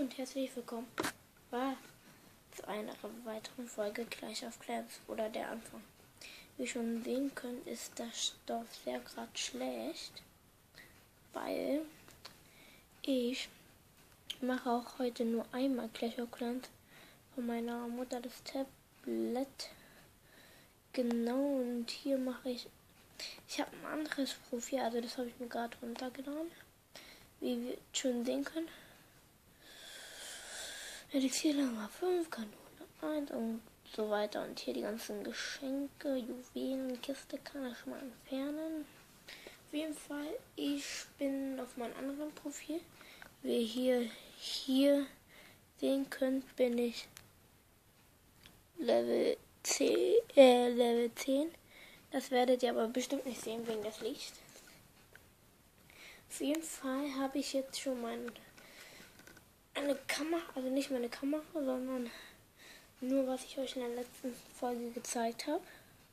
und herzlich willkommen zu einer weiteren Folge Clash of Clans oder der Anfang. Wie ihr schon sehen könnt, ist das Stoff sehr gerade schlecht, weil ich mache auch heute nur einmal Clash of Clans von meiner Mutter das Tablet. Genau, und hier mache ich habe ein anderes Profil, also das habe ich mir gerade runtergeladen. Wie wir schon sehen können. Elixier Nummer 5, Kanone 1 und so weiter. Und hier die ganzen Geschenke, Juwelen, Kiste kann ich schon mal entfernen. Auf jeden Fall, ich bin auf meinem anderen Profil. Wie ihr hier sehen könnt, bin ich Level 10. Das werdet ihr aber bestimmt nicht sehen wegen des Lichts. Auf jeden Fall habe ich jetzt schon eine Kamera, also nicht meine Kamera, sondern nur was ich euch in der letzten Folge gezeigt habe.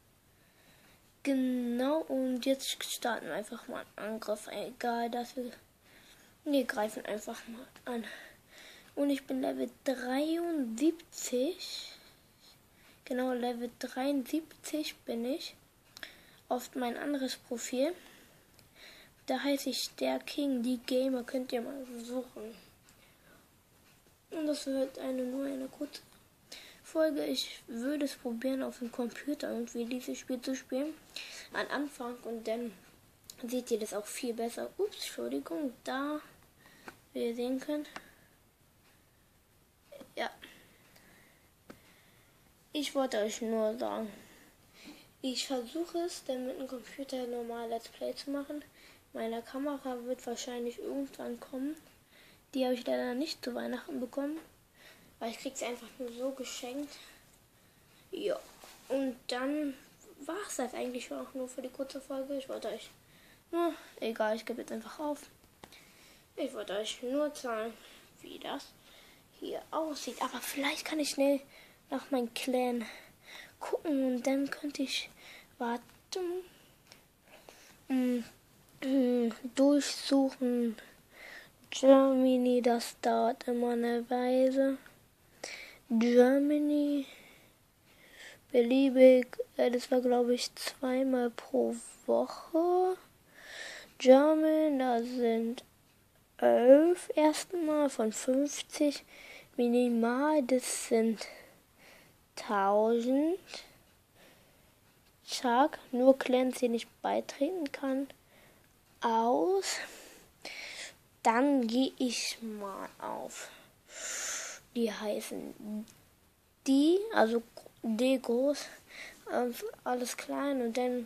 Genau, und jetzt starten wir einfach mal einen Angriff. Egal, dass wir greifen einfach mal an. Und ich bin Level 73. Genau, Level 73 bin ich. Auf mein anderes Profil. Da heiße ich der King, die Gamer, könnt ihr mal suchen. Und das wird nur eine kurze Folge. Ich würde es probieren, auf dem Computer irgendwie dieses Spiel zu spielen. Am Anfang, und dann seht ihr das auch viel besser. Ups, Entschuldigung, da, wie ihr sehen könnt. Ja. Ich wollte euch nur sagen, ich versuche es, dann mit dem Computer normal Let's Play zu machen. Meine Kamera wird wahrscheinlich irgendwann kommen. Die habe ich leider nicht zu Weihnachten bekommen, weil ich krieg sie einfach nur so geschenkt. Ja, und dann war es das eigentlich auch nur für die kurze Folge. Ich wollte euch nur, egal, ich gebe jetzt einfach auf. Ich wollte euch nur zeigen, wie das hier aussieht. Aber vielleicht kann ich schnell nach meinem Clan gucken und dann könnte ich warten. Durchsuchen. Germany, das dauert immer eine Weile. Germany, beliebig, das war glaube ich 2-mal pro Woche. German, da sind 11 erstmal von 50. Minimal, das sind 1000. Chuck, nur Clans, die nicht beitreten kann, aus. Dann gehe ich mal auf. Die heißen die, also D groß, alles klein und dann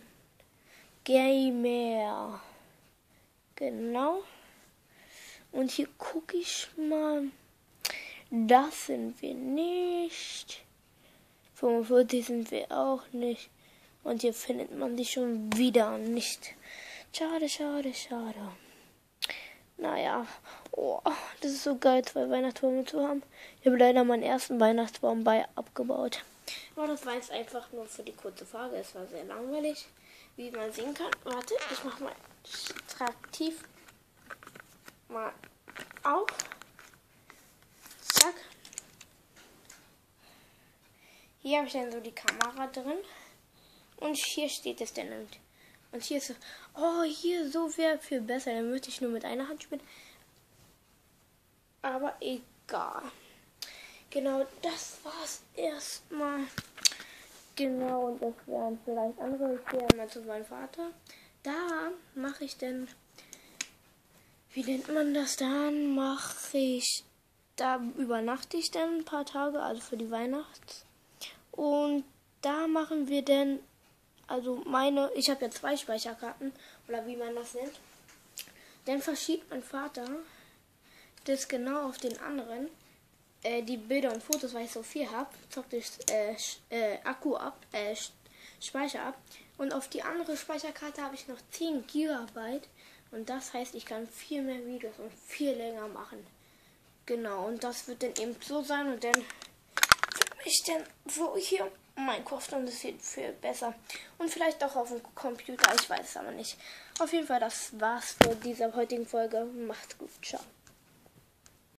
Gamer. Genau. Und hier gucke ich mal. Das sind wir nicht. 45 sind wir auch nicht. Und hier findet man die schon wieder nicht. Schade, schade, schade. Naja, oh, das ist so geil, 2 Weihnachtsbäume zu haben. Ich habe leider meinen ersten Weihnachtsbaum abgebaut. Aber das war jetzt einfach nur für die kurze Frage. Es war sehr langweilig, wie man sehen kann. Warte, ich mache mal attraktiv mal auf. Zack. Hier habe ich dann so die Kamera drin. Und hier steht es dann. Und hier ist so, oh, hier so wäre viel besser. Dann würde ich nur mit einer Hand spielen. Aber egal. Genau, das war's erstmal. Genau, und das wären vielleicht andere. Ich gehe mal zu meinem Vater. Da mache ich dann, wie nennt man das dann? Da übernachte ich dann ein paar Tage, also für die Weihnachts. Und da machen wir dann, also ich habe ja 2 Speicherkarten, oder wie man das nennt. Dann verschiebt mein Vater das genau auf den anderen, die Bilder und Fotos, weil ich so viel habe, zockt ich Akku ab, Speicher ab. Und auf die andere Speicherkarte habe ich noch 10 GB. Und das heißt, ich kann viel mehr Videos und viel länger machen. Genau, und das wird dann eben so sein. Und dann für mich dann so hier Minecraft, und das wird viel besser. Und vielleicht auch auf dem Computer, ich weiß es aber nicht. Auf jeden Fall, das war's für diese heutigen Folge. Macht's gut, ciao.